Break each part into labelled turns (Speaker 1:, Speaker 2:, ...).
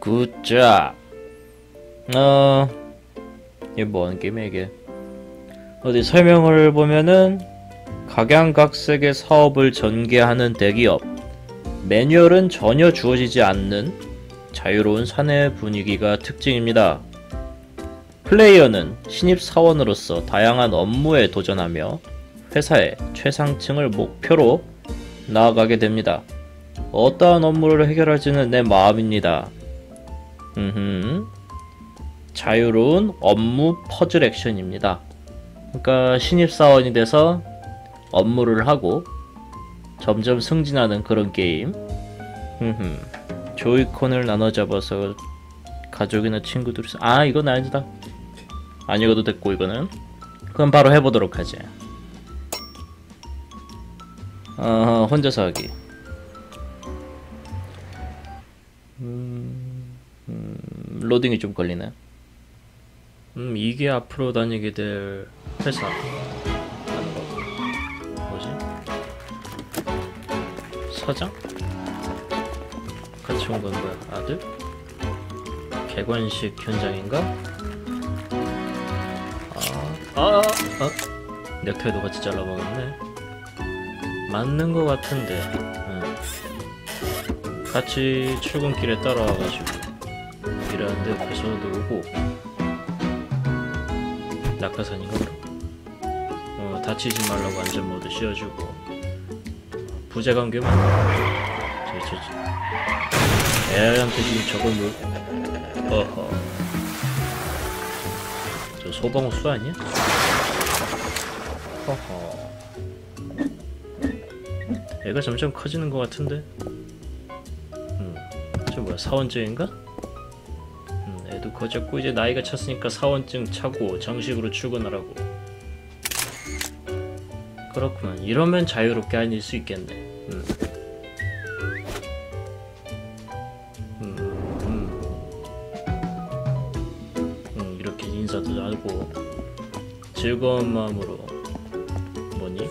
Speaker 1: 굿잡. 이게 뭐하는 게임이야 이게. 어디 설명을 보면은 각양각색의 사업을 전개하는 대기업. 매뉴얼은 전혀 주어지지 않는 자유로운 사내 분위기가 특징입니다. 플레이어는 신입사원으로서 다양한 업무에 도전하며 회사의 최상층을 목표로 나아가게 됩니다. 어떠한 업무를 해결할지는 내 마음입니다. 자유로운 업무 퍼즐 액션입니다. 그러니까 신입사원이 돼서 업무를 하고 점점 승진하는 그런 게임. 조이콘을 나눠 잡아서 가족이나 친구들이 이건 아니다. 안 읽어도 됐고 이거는. 그럼 바로 해보도록 하지. 혼자서 하기. 로딩이 좀 걸리네. 이게 앞으로 다니게 될 회사 하는 거. 뭐지? 서장? 같이 온 건 뭐야? 아들? 개관식 현장인가? 넥타이도 같이 잘라먹었네. 맞는 거 같은데. 같이 출근길에 따라와가지고 일하는데 배선도 오고. 낙하산인가 그럼? 다치지 말라고 안전모드 씌워주고. 부재관계만 애한테 지금 저걸 어허. 저 소방호수 아니야? 허허. 애가 점점 커지는 것 같은데? 저 뭐야, 사원증인가? 애도 커졌고 이제 나이가 찼으니까 사원증 차고 정식으로 출근하라고. 그렇구만. 이러면 자유롭게 다닐 수 있겠네. 이렇게 인사도 하고 즐거운 마음으로 뭐니?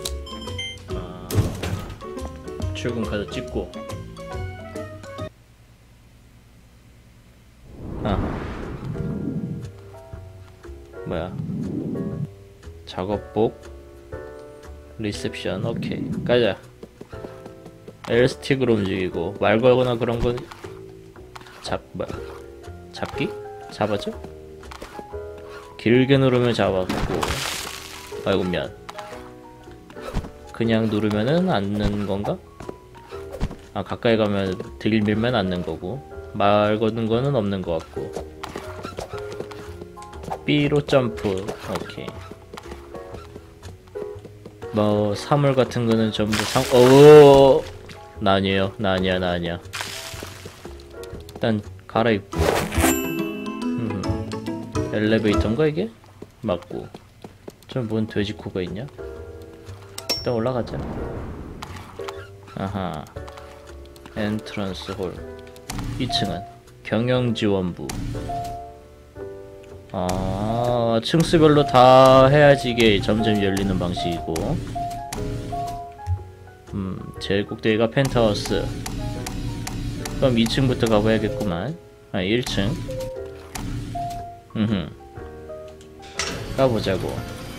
Speaker 1: 출근 카드 찍고. 뭐야? 작업복, 리셉션. 오케이, 가자. L스틱으로 움직이고 말 걸거나 그런 건 뭐야? 잡기? 잡아줘? 길게 누르면 잡았고. 아이고 미안. 그냥 누르면은 앉는 건가? 가까이 가면 들밀면 앉는 거고, 말 거는 거는 없는 거 같고. B로 점프. 오케이. 뭐 사물 같은 거는 전부 나 아니에요. 나 아니야. 일단 갈아입고. 엘리베이터인가 이게? 맞고. 저 뭔 돼지코가 있냐? 일단 올라가자. 아하. 엔트런스 홀. 2층은 경영지원부. 층수별로 다 해야지 이게 점점 열리는 방식이고. 제일 꼭대기가 펜트하우스. 그럼 2층부터 가봐야겠구만. 1층. 가보자고.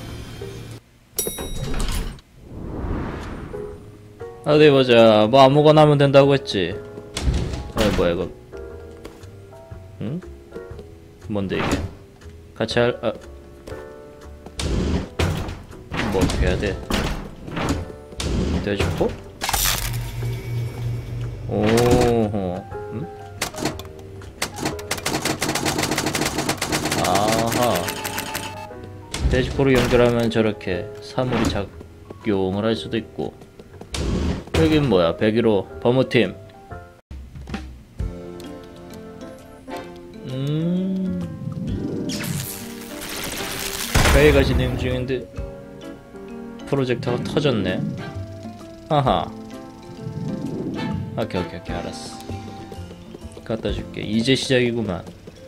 Speaker 1: 어디 보자. 뭐 아무거나 하면 된다고 했지. 뭐야 이거. 뭔데 이게? 같이 뭐 어떻게 해야 돼? 돼지코? 오호. 아하. 돼지코로 연결하면 저렇게 사물이 작용을 할 수도 있고. 여긴 뭐야? 101호 법무팀. 회의가 진행 중인데 프로젝터가 터졌네. 하하. 오케이 알았어. 갖다 줄게. 이제 시작이구만.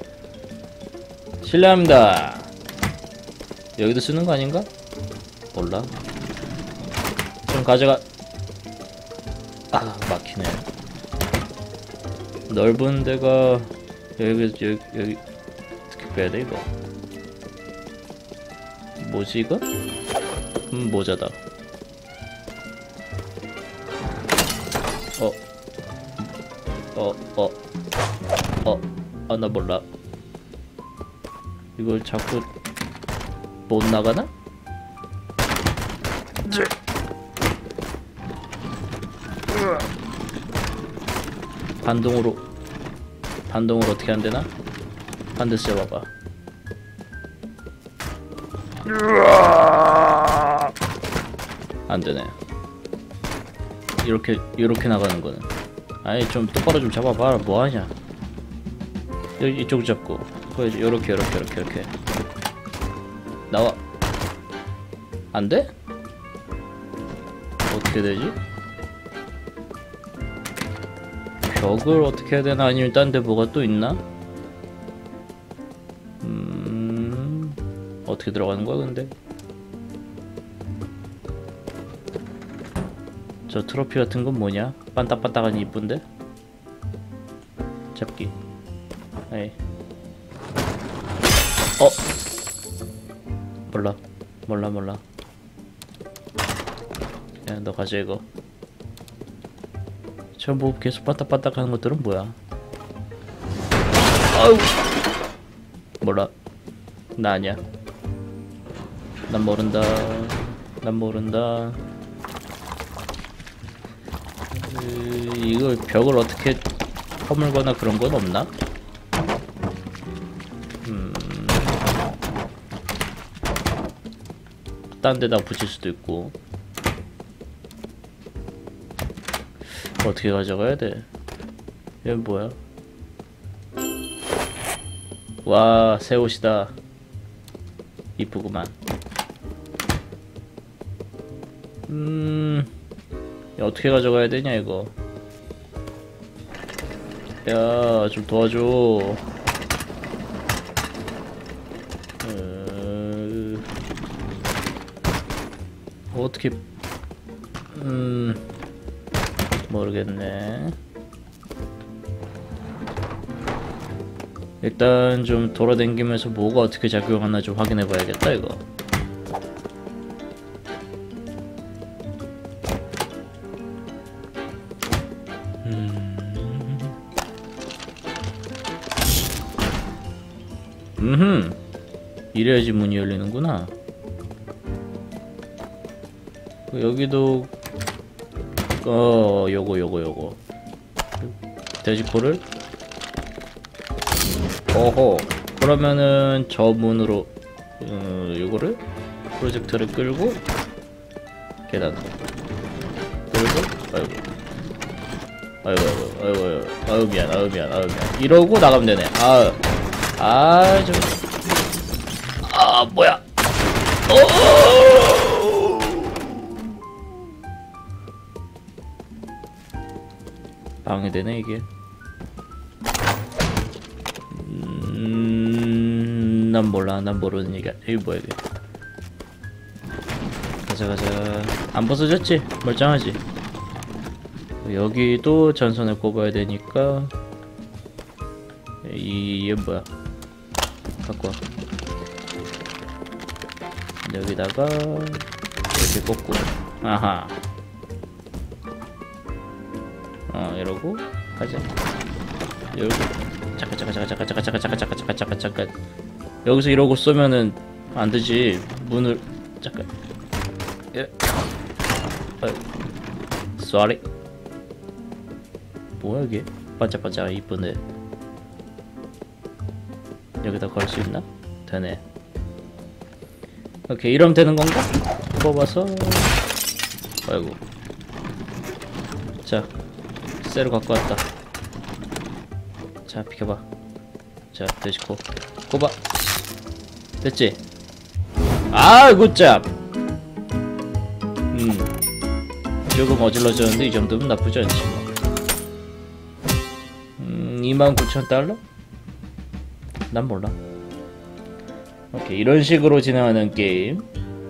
Speaker 1: 실례합니다. 여기도 쓰는 거 아닌가? 몰라. 좀 가져가. 막히네. 넓은 데가 여기 어떻게 빼야 돼 이거? 뭐지 이거? 모자다. 나 몰라. 이걸 자꾸 못 나가나? 반동으로 어떻게 안 되나? 반드시 잡아봐. 안 되네. 이렇게 나가는 거는. 아니 좀 똑바로 좀 잡아봐. 뭐 하냐? 이쪽 잡고. 요렇게 나와. 안 돼? 어떻게 되지? 벽을 어떻게 해야 되나? 아니면 딴 데 뭐가 또 있나? 어떻게 들어가는 거야 근데? 저 트로피 같은 건 뭐냐? 반딱반딱하니 이쁜데? 잡기. 에이. 몰라. 야, 너 가져 이거. 저 뭐 계속 반딱반딱하는 것들은 뭐야? 아우. 몰라. 나 아니야. 난 모른다. 이거 벽을 어떻게 허물거나 그런 건 없나? 딴 데다 붙일 수도 있고. 어떻게 가져가야 돼? 얘 뭐야? 와, 새 옷이다. 이쁘구만. 어떻게 가져가야 되냐 이거. 야, 좀 도와줘. 어떻게 모르겠네. 일단 좀 돌아다니면서 뭐가 어떻게 작용하나 좀 확인해 봐야겠다 이거. 이래야지 문이 열리는구나. 여기도 요거 돼지코를 어허. 그러면은 저 문으로 요거를 프로젝터를 끌고 계단 끌고 아이고 미안 이러고 나가면 되네. 뭐야. 방해되네 이게. 난 모르는 얘기야. 이게 뭐야 이게. 가자. 안 부서졌지? 멀쩡하지? 여기도 전선을 꼽아야 되니까 얘 뭐야. 갖고 와. 여기다가 이렇게 꽂고. 아하. 이러고 가자. 여기 잠깐. 여기서 이러고 쏘면은 안 되지. 문을 잠깐. 쏘리. 뭐야 이게? 반짝반짝 이쁘네. 여기다 걸 수 있나? 되네. 오케이, 이러면 되는 건가? 뽑아서. 아이고. 자, 쇠로 갖고 왔다. 자, 비켜봐. 자, 돼지코 꼽아. 됐지? 굿잡. 조금 어질러졌는데 이 정도면 나쁘지 않지 뭐. 29,000달러? 난 몰라. 오케이, 이런 식으로 진행하는 게임.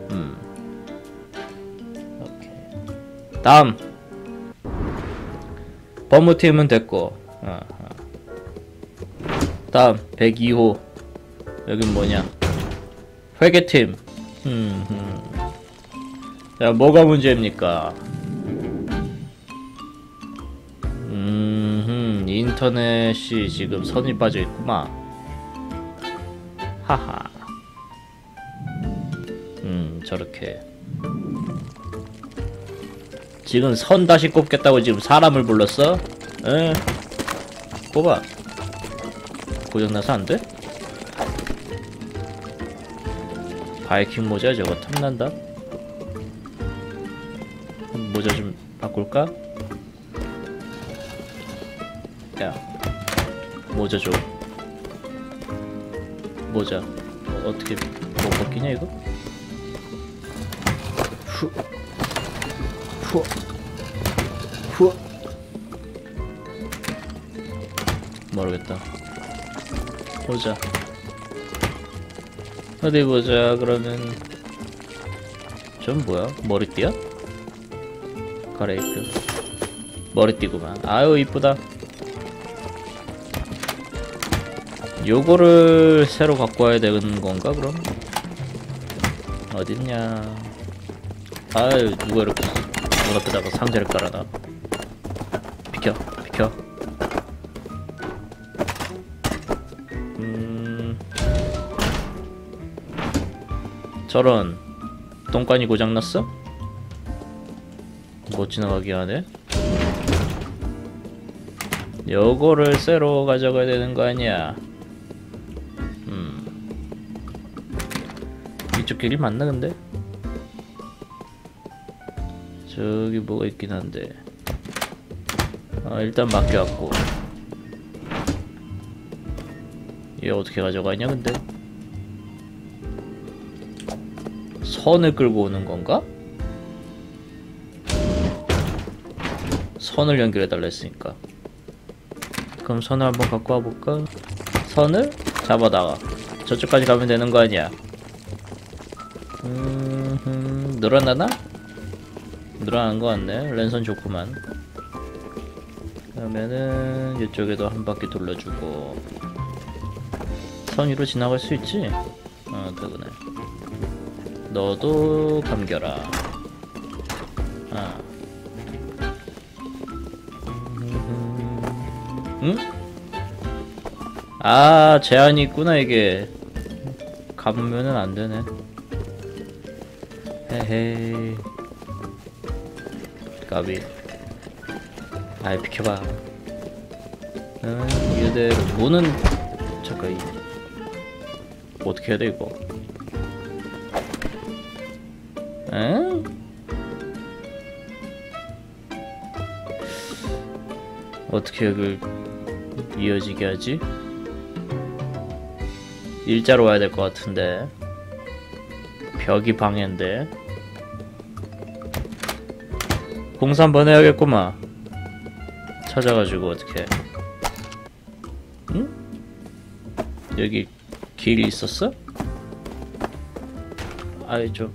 Speaker 1: 오케이. 다음 법무팀은 됐고. 다음 102호. 여긴 뭐냐? 회계팀. 자, 뭐가 문제입니까? 인터넷이 지금 선이 빠져있구만. 하하. 저렇게 지금 선 다시 꼽겠다고 지금 사람을 불렀어? 에? 꼽아. 고장나서 안 돼? 바이킹 모자 저거 탐난다. 모자 좀 바꿀까? 야, 모자 줘. 모자 어떻게 못 바뀌냐 이거? 후, 후, 후. 모르겠다. 보자. 어디 보자. 그러면 전 뭐야? 머리띠야? 가레이프. 머리띠구만. 아유 이쁘다. 요거를 새로 갖고 와야 되는 건가 그럼? 어딨냐? 아유 누가 이렇게 문 앞에다가 상자를 깔아놔. 비켜 비켜. 저런 똥간이 고장났어? 못 지나가게 하네? 요거를 새로 가져가야 되는 거 아니야? 이쪽 길이 맞나 근데? 저기 뭐가 있긴 한데 일단 맡겨왔고 얘 어떻게 가져가냐 근데? 선을 끌고 오는 건가? 선을 연결해달라 했으니까 그럼 선을 한번 갖고 와볼까? 선을 잡아다가 저쪽까지 가면 되는 거 아니야? 늘어나나? 늘어난 거 같네. 랜선 좋구만. 그러면은 이쪽에도 한 바퀴 돌려주고 선 위로 지나갈 수 있지? 그거네. 너도 감겨라. 응? 아, 제한이 있구나 이게. 감으면은 안 되네. 헤헤이. 까비. 아이 비켜봐. 이대로 문은 잠깐 어떻게 해야 돼 이거? 에? 어떻게 여길 이어지게 하지? 일자로 와야 될 것 같은데 벽이 방해인데 공사 한번 해야겠구만. 찾아가지고 어떻게? 응? 여기 길이 있었어? 아이 좀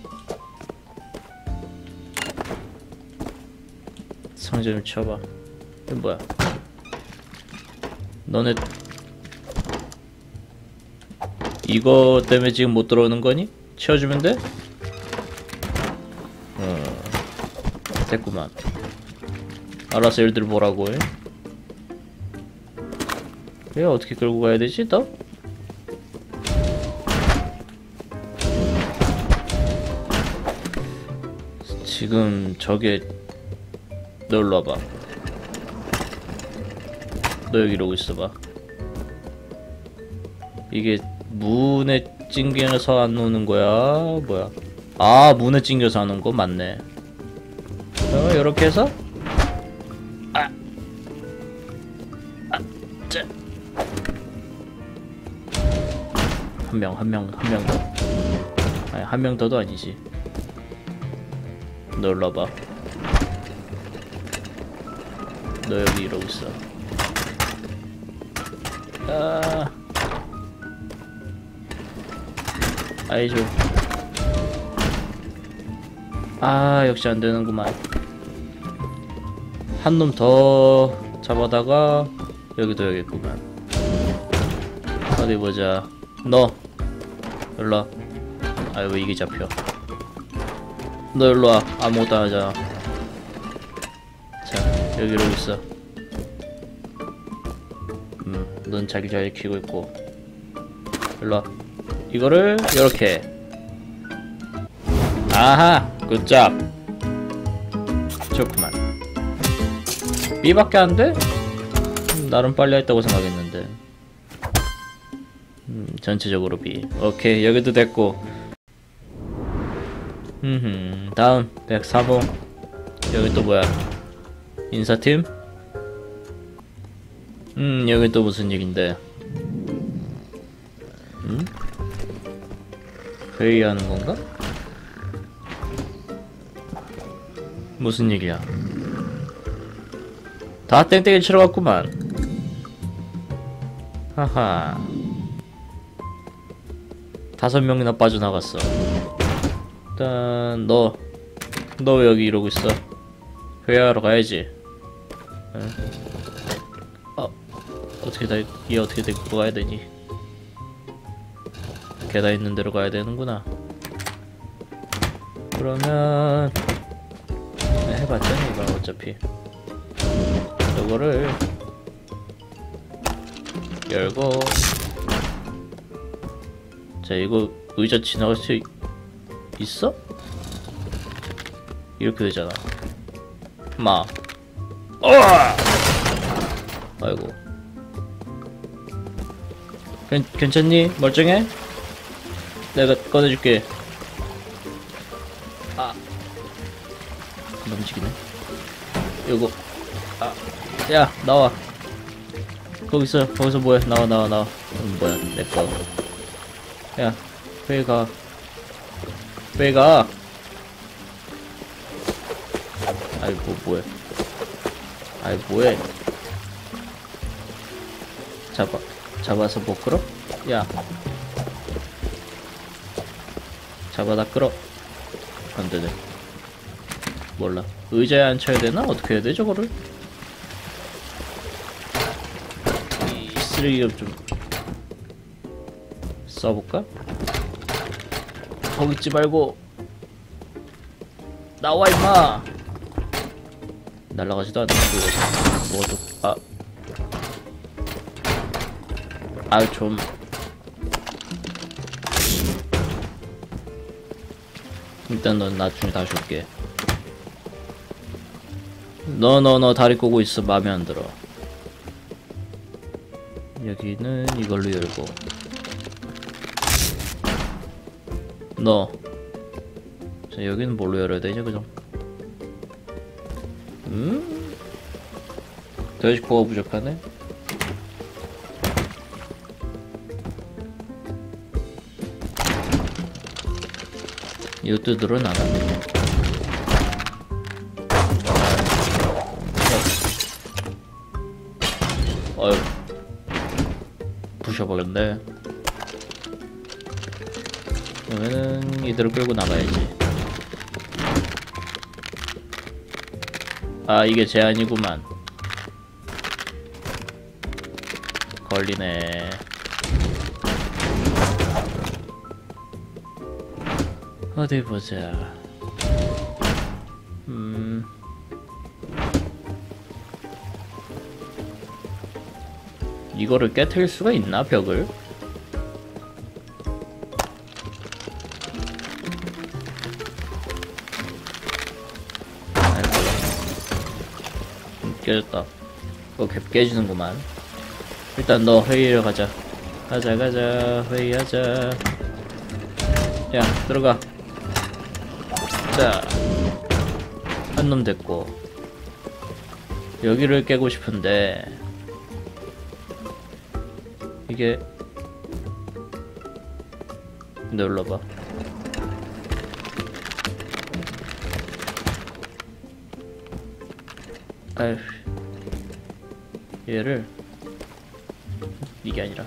Speaker 1: 상자 좀 쳐봐. 이거 뭐야? 너네 이거 때문에 지금 못 들어오는 거니? 치워주면 돼? 됐구만. 알아서 일들 보라고 해. 얘 어떻게 끌고 가야 되지 너? 지금 저게 너 일로 와봐. 너 여기 이러고 있어봐. 이게 문에 찡겨서 안 오는 거야? 뭐야? 아 문에 찡겨서 안 온 거 맞네. 요렇게 해서 한 명 더. 아니 한 명 더도 아니지. 너 일로 와봐. 너 여기 이러고 있어. 아이 좀. 역시 안 되는구만. 한 놈 더 잡아다가 여기도 여기구만. 어디 보자. 너 일로와. 아유 왜 이게 잡혀. 너 일로와. 아무것도 안 하잖아. 자 여기 이러고 있어. 넌 자기 잘 키고 있고. 일로와. 이거를 이렇게. 아하 굿잡. 좋구만. B밖에 안 돼? 나름 빨리 했다고 생각했는데. 전체적으로 B. 오케이 여기도 됐고. 다음 103호. 여기 또 뭐야? 인사팀? 여기 또 무슨 얘긴데? 회의하는 건가? 무슨 얘기야? 다 땡땡이 치러 갔구만. 하하. 5명이나 빠져나갔어. 일단 너 왜 여기 이러고 있어? 회의하러 가야지. 응? 얘 어떻게 데리고 가야 되니? 계단 있는 데로 가야 되는구나. 그러면 해봤자 이거 어차피 이거를 열고. 자 이거 의자 지나갈 수 있어? 이렇게 되잖아. 마. 아이고. 괜찮니? 멀쩡해? 내가 꺼내줄게. 아. 넘치기네. 요거. 아. 야, 나와. 거기서 뭐해? 나와. 뭐야, 내꺼. 야, 회의 가. 아이, 뭐해. 아이, 뭐해. 잡아서 뭐 끌어? 야. 잡아다 끌어. 안 되네. 몰라. 의자에 앉혀야 되나? 어떻게 해야 돼, 저거를? 이 쓰레기를 좀 써볼까? 거기 있지 말고 나와 임마. 날라가지도 않네. 뭐가 또 좀 일단 넌 나중에 다시 올게. 너 다리 꼬고 있어. 마음에 안 들어. 여기는 이걸로 열고. 자, 여기는 뭘로 열어야 되냐, 그죠? 돼지코가 부족하네? 이것도 늘어나가네. 어휴. 부셔버렸네. 그러면은 이대로 끌고 나가야지. 아 이게 제한이구만. 걸리네. 어디 보자. 이거를 깨트릴 수가 있나, 벽을? 깨졌다. 깨지는구만. 일단 너 회의를 가자. 가자 회의하자. 야 들어가. 자 한 놈 됐고. 여기를 깨고 싶은데 이게 눌러봐. 아휴. 얘를 이게 아니라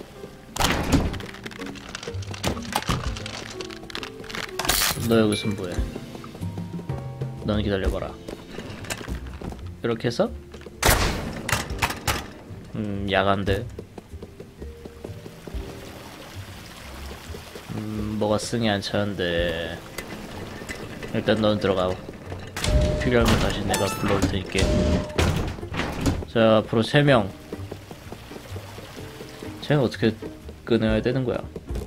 Speaker 1: 너 여기서 뭐해? 너는 기다려봐라. 이렇게 해서 야간데 뭐가 승이 안 차는데. 일단 넌 들어가. 필요하면 다시 내가 불러올 테니까. 자, 앞으로 3명. 쟤는 어떻게 끊어야 되는 거야?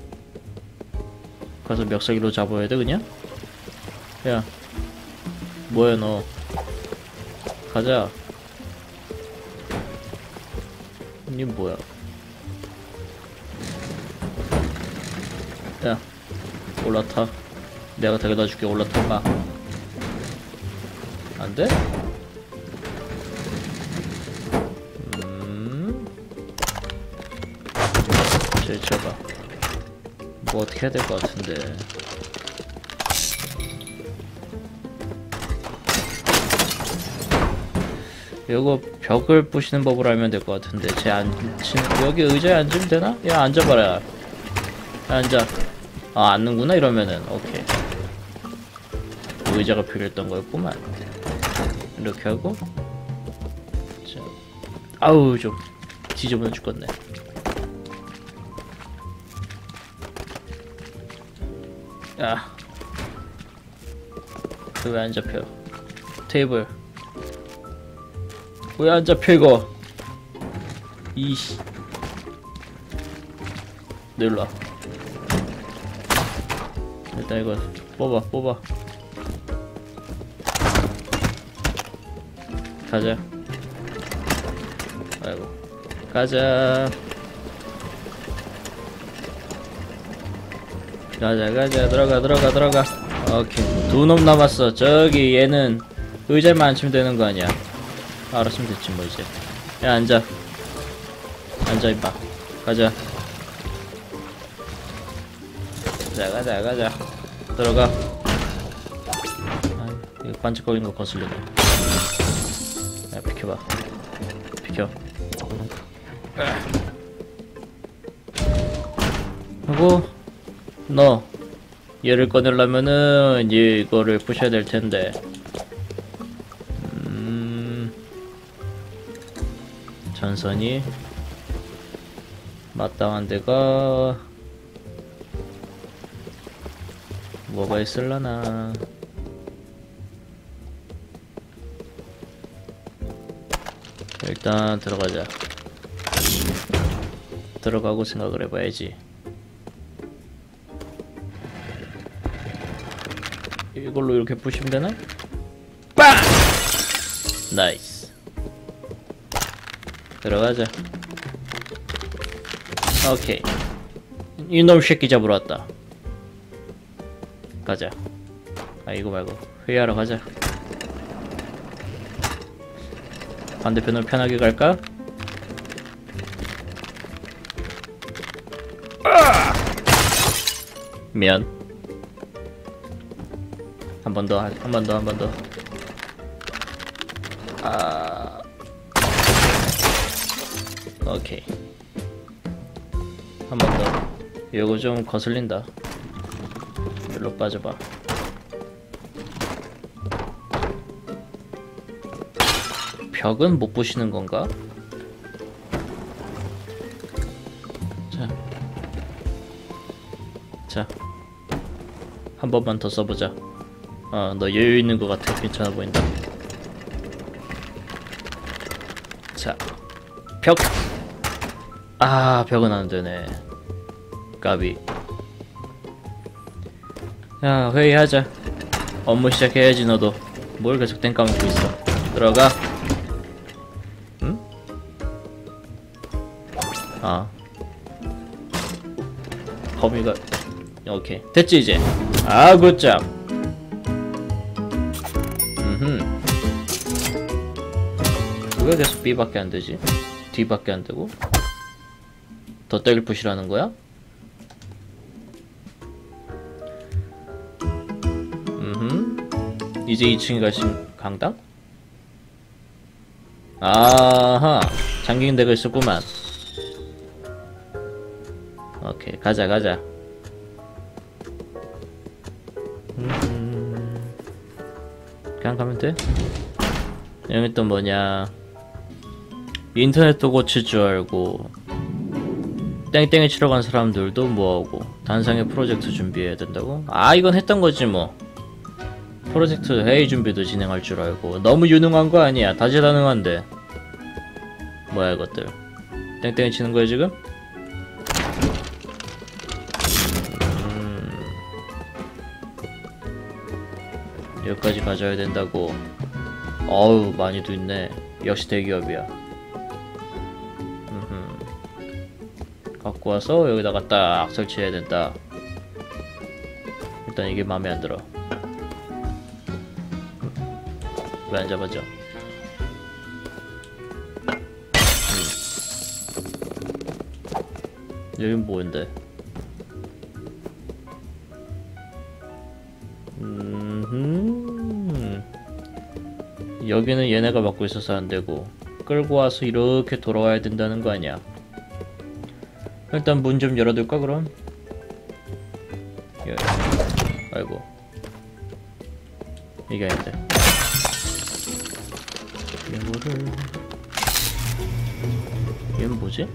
Speaker 1: 가서 멱살기로 잡아야 돼 그냥? 야, 뭐야 너? 가자. 니 뭐야? 야, 올라타. 내가 데려다 줄게. 올라타봐. 안 돼? 제쳐봐. 뭐 어떻게 해야 될 것 같은데. 이거 벽을 부시는 법을 알면 될 것 같은데. 쟤 여기 의자에 앉으면 되나? 야, 앉아봐라. 야, 앉아. 아, 앉는구나 이러면은. 오케이. 의자가 필요했던 거였구만. 이렇게 하고. 자, 아우 좀 지저분해 죽겠네. 야, 왜 안 잡혀? 테이블 왜 안 잡혀 이거? 이씨, 내일로 와. 일단 이거 뽑아. 가자. 아이고, 가자. 들어가. 오케이. 2놈 남았어. 저기 얘는 의자만 앉히면 되는 거 아니야? 알았으면 됐지 뭐 이제. 야, 앉아 임마. 가자. 가자. 들어가. 아, 이거 반짝거리는 거 거슬리네. 야, 비켜봐. 비켜. 하고 너 얘를 꺼내려면은 이거를 부셔야 될 텐데. 전선이 마땅한 데가 뭐가 있을라나. 일단 들어가자. 들어가고 생각을 해봐야지. 이걸로 이렇게 부시면 되나? 빵! 나이스. 들어가자. 오케이. 이놈 새끼 잡으러 왔다. 가자. 아, 이거 말고 회의하러 가자. 반대편으로 편하게 갈까? 미안. 한 번 더. 아, 오케이. 한 번 더. 이거 좀 거슬린다. 일로 빠져봐. 벽은 못 부시는 건가? 자, 한 번만 더 써보자. 너 여유 있는 것 같아. 괜찮아 보인다. 자, 벽. 아, 벽은 안 되네. 까비. 야, 회의하자. 업무 시작해야지. 너도 뭘 계속 땡 까먹고 있어. 들어가. 응? 아, 범위가 오케이 됐지 이제. 아, 굿잡. 왜 계속 B밖에 안 되지? D밖에 안 되고? 덧대기를 부시라는 거야? 이제 2층에 가신 강당? 아하, 잠긴 데가 있었구만. 오케이, 가자. 그냥 가면 돼? 여기 또 뭐냐, 인터넷도 고칠 줄 알고 땡땡이 치러 간 사람들도 뭐하고 단상의 프로젝트 준비해야 된다고? 아, 이건 했던 거지 뭐. 프로젝트 회의 준비도 진행할 줄 알고. 너무 유능한 거 아니야. 다재다능한데. 뭐야 이것들. 땡땡이 치는 거야 지금? 여기까지 가져야 된다고. 어우, 많이도 있네. 역시 대기업이야. 갖고 와서 여기다가 딱 설치해야 된다. 일단 이게 마음에 안 들어. 왜 안 잡아져? 여긴 뭔데? 여기는 얘네가 맡고 있어서 안 되고, 끌고 와서 이렇게 돌아와야 된다는 거 아니야. 일단 문 좀 열어둘까 그럼? 아이고, 이게 아닌데. 이거를, 얘는 뭐지?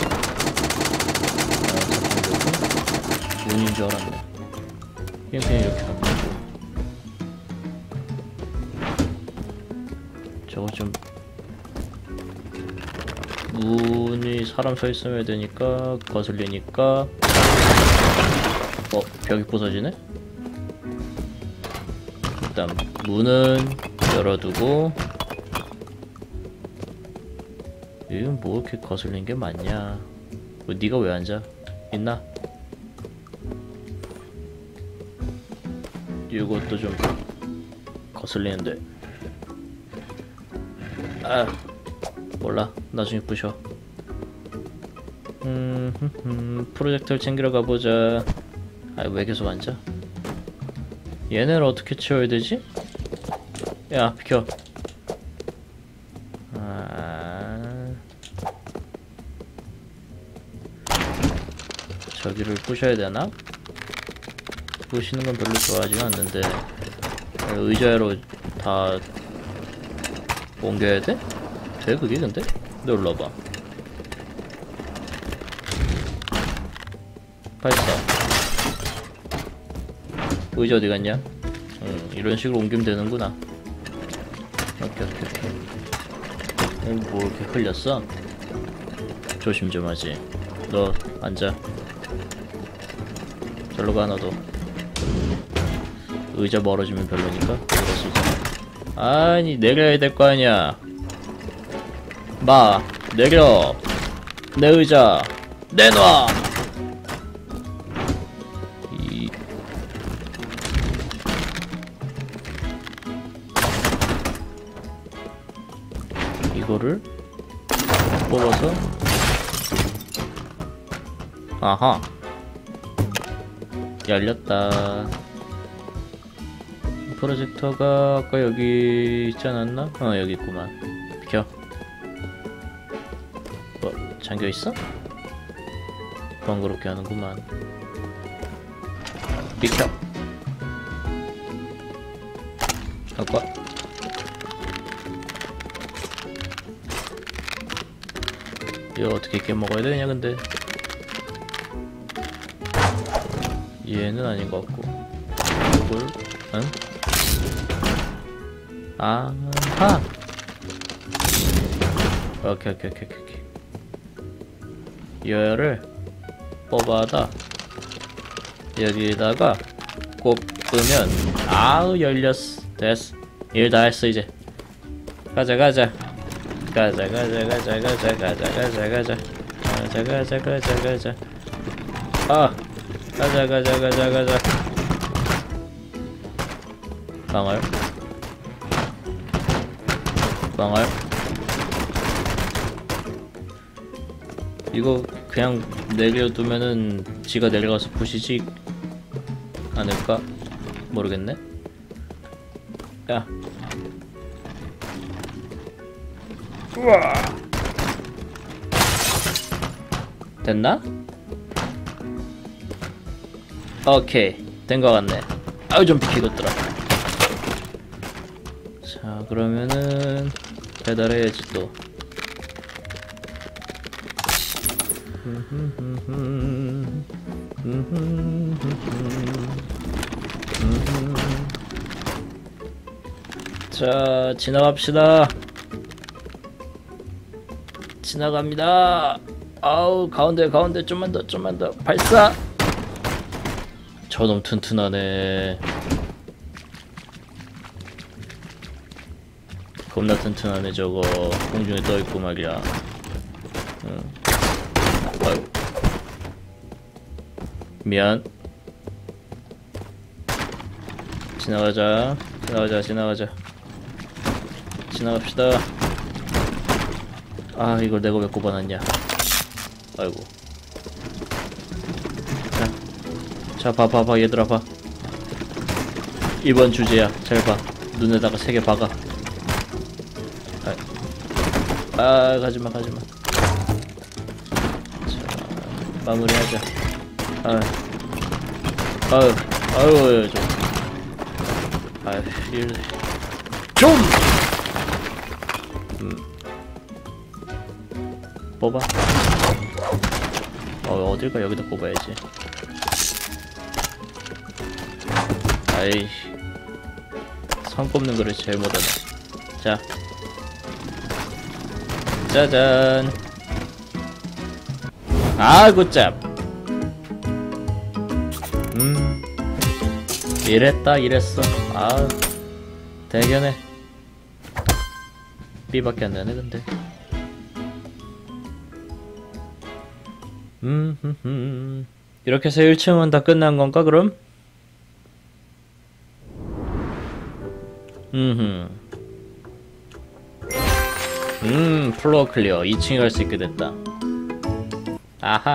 Speaker 1: 문인 줄 알았네. 얘는 그냥 이렇게 하면 되고. 저거 좀 문이 사람 서 있으면 되니까 거슬리니까. 벽이 부서지네? 일단 문은 열어두고. 이건 뭐 이렇게 거슬린 게 많냐? 네가 왜 앉아? 있나? 이것도 좀 거슬리는데. 아, 몰라. 나중에 부셔. 프로젝터를 챙기러 가보자. 아, 왜 계속 앉아? 얘네를 어떻게 치워야 되지? 야, 비켜. 저기를 부셔야 되나? 부시는 건 별로 좋아하지는 않는데. 의자로 다 옮겨야 돼? 돼 그게 근데? 눌러봐. 84. 의자 어디 갔냐? 이런 식으로 옮기면 되는구나. 오케이. 뭐 이렇게 흘렸어? 조심 좀 하지. 너 앉아. 절로 가 너도. 의자 멀어지면 별로니까 이거 쓰자. 아니, 내려야 될 거 아니야. 마, 내려. 내 의자 내놔. 이거를 뽑아서. 아하, 열렸다. 프로젝터가 아까 여기 있지 않았나? 여기 있구만. 비켜. 뭐 잠겨있어? 번거롭게 하는구만. 비켜. 갖고 와. 이거 어떻게 깨먹어야 되냐 근데. 얘는 아닌 것 같고. 이걸 응? 아하. 오케이. 얘를 뽑아다 여기다가 꼽으면 아우 열렸어. 됐어. 일 다 했어 이제. 가자. 아, 가자. 방알. 이거 그냥 내려두면은 지가 내려가서 부시지 않을까? 모르겠네. 야. 우와. 됐나? 오케이, 된 거 같네. 아유, 좀 비키겠더라. 자, 그러면은 배달해야지 또. 자, 지나갑시다. 지나갑니다. 아우, 가운데 좀만 더 발사. 저놈 튼튼하네. 겁나 튼튼하네. 저거 공중에 떠있고 말이야. 아이고, 미안. 지나가자. 지나갑시다. 아, 이걸 내가 왜 꼽아놨냐. 아이고. 자, 봐봐 얘들아, 봐. 이번 주제야. 잘 봐. 눈에다가 3개 박아. 가지마. 자, 마무리하자. 아유, 좀. 뽑아. 어딜까? 여기다 뽑아야지. 아이, 선 꼽는 거를 제일 못하네. 자, 짜잔. 굿잡. 이랬어. 대견해. B밖에 안 되네 근데. 이렇게 해서 1층은 다 끝난 건가 그럼? 플로어 클리어. 2층에 갈 수 있게 됐다. 아하.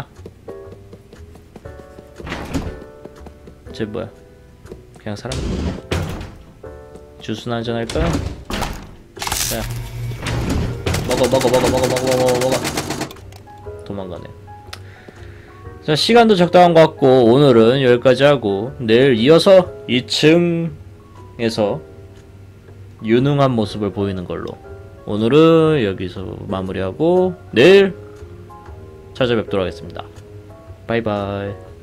Speaker 1: 쟤 뭐야? 그냥 사람. 주스나 한잔 할까? 자, 먹어. 도망가네. 자, 시간도 적당한 것 같고 오늘은 여기까지 하고 내일 이어서 2층에서 유능한 모습을 보이는 걸로 오늘은 여기서 마무리하고 내일 찾아뵙도록 하겠습니다. 바이바이.